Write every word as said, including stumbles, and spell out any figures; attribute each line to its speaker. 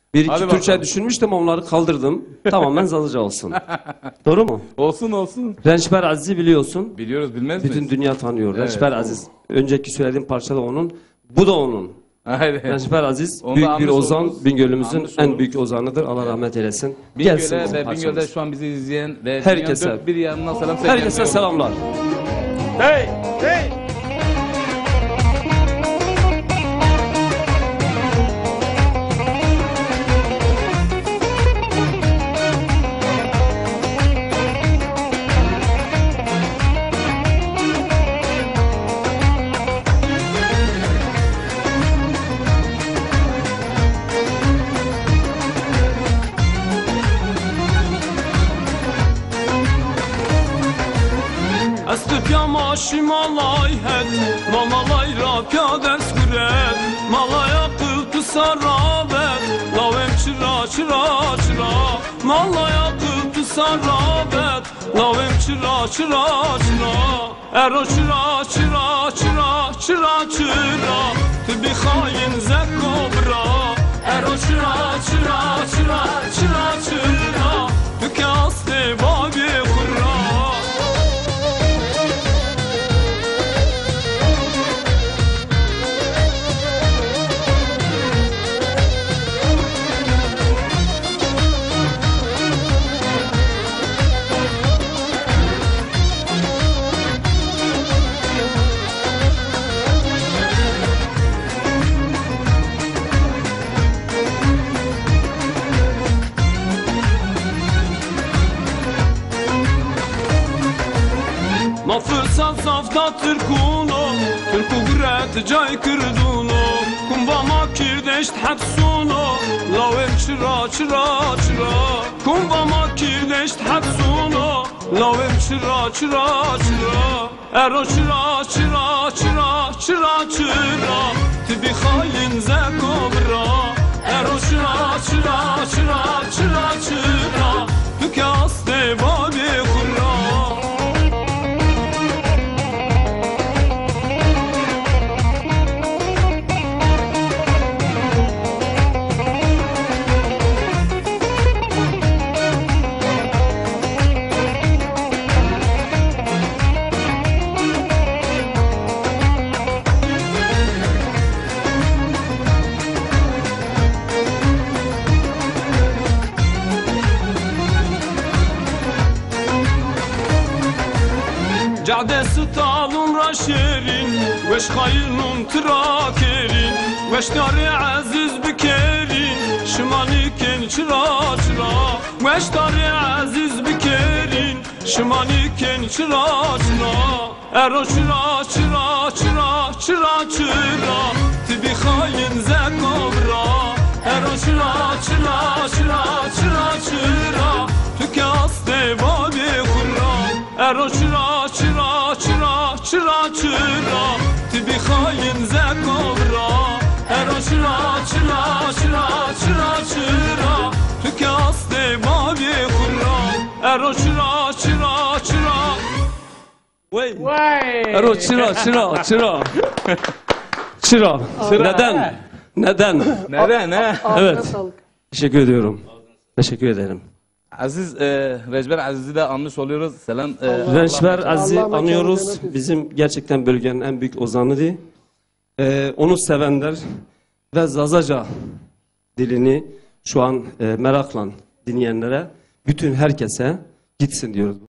Speaker 1: Bir iki
Speaker 2: Hadi
Speaker 1: Türkçe
Speaker 2: bakalım.
Speaker 1: düşünmüştüm, onları kaldırdım. Tamamen Zazaca olsun. Doğru mu?
Speaker 2: Olsun olsun.
Speaker 1: Rençber Aziz'i biliyorsun.
Speaker 2: Biliyoruz bilmez miyiz?
Speaker 1: Bütün dünya tanıyor.
Speaker 2: Evet,
Speaker 1: Rençber
Speaker 2: o.
Speaker 1: Aziz. Önceki söylediğim parça da onun. Bu da onun.
Speaker 2: Aynen.
Speaker 1: Rençber Aziz
Speaker 2: Onu da
Speaker 1: büyük bir
Speaker 2: anmış
Speaker 1: ozan.
Speaker 2: oluruz.
Speaker 1: Bingöl'ümüzün
Speaker 2: Anmış
Speaker 1: en
Speaker 2: oluruz.
Speaker 1: büyük ozanıdır. Allah rahmet eylesin. Gelsin
Speaker 2: Bingöl'e
Speaker 1: bizim
Speaker 2: ve Bingöl'de
Speaker 1: parçamız.
Speaker 2: şu an bizi izleyen ve
Speaker 1: Herkese.
Speaker 2: dünyanın dört bir yanından selam söylüyorum.
Speaker 1: Herkese selamlar.
Speaker 2: Hey! Hey!
Speaker 1: Estüp yamaşı malay het, malalay rapya ders kuret, malaya kıltı sarabet, lavem çıra çıra çıra, malaya kıltı sarabet, lavem çıra çıra çıra, ero çıra çıra çıra çıra çıra, tübi hain zekobra, ero çıra çıra çıra çıra çıra, tüke asli babi kurra. Ma fırsat safta Türkuno, Türku gret cay kırduno, kumba ma kirdeşt hepsuno, lavem çıra çıra çıra, kumba ma kirdeşt hepsuno, lavem çıra çıra çıra, ero çıra çıra çıra çıra çıra, tibi hain zekobra, ero çıra çıra çıra çıra çıra, tüke asli babi kurra. Cade ستالون را شیرین وش خیلون تراکرین وش داری عزیز بکرین شمالی کن چرا چرا وش داری عزیز بکرین شمالی کن چرا چرا ارو چرا چرا چرا چرا چرا تبی خاین زکبرا ارو چرا چرا چرا چرا چرا تو که اصل بابی خورا ارو چرا چرا چرا چرا چرا تبی خاین زکبرا ارو چرا چرا چرا چرا چرا تو که اصل بابی خورا ارو چرا چرا چرا وای ارو چرا چرا چرا çırağ. Neden? Neden?
Speaker 2: Neden he?
Speaker 1: Evet. Teşekkür ediyorum. Teşekkür ederim.
Speaker 2: Aziz, e, Recber Aziz'i de anmış oluyoruz. Selam. E,
Speaker 1: Rençber Aziz'i
Speaker 3: Allah
Speaker 1: anıyoruz.
Speaker 3: mekanı
Speaker 1: Bizim gerçekten bölgenin en büyük ozanıdır. Ee, onu sevenler ve Zazaca dilini şu an e, merakla dinleyenlere, bütün herkese gitsin diyoruz.